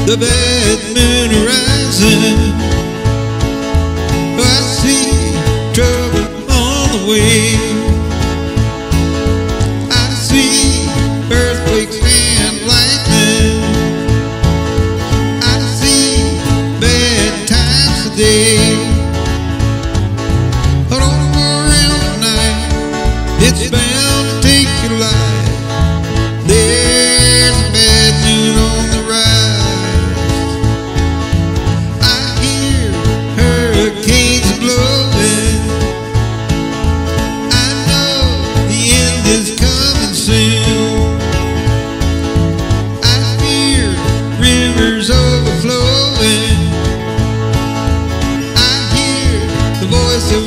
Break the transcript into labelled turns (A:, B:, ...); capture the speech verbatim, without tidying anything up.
A: the bad moon rising. I see trouble on the way. I see earthquakes and lightning. I see bad times today. But don't go around tonight, it's bound to take your life. There's a bad moon on the rise. I hear hurricanes blowing. I know the end is coming soon. I fear rivers overflowing. I hear the voice of